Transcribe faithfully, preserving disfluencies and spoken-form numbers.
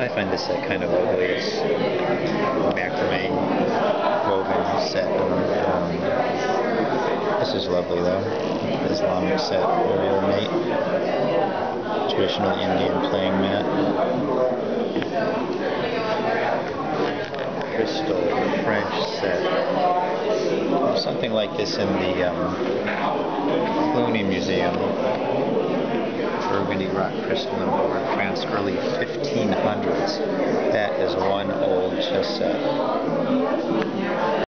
I find this set kind of ugly. It's macrame woven set. Um, this is lovely though. Islamic set, very ornate. Traditional Indian playing mat. Crystal French set. There's something like this in the um, Cluny Museum. Burgundy rock crystal in France, early fifteen hundreds. That is one old chess set.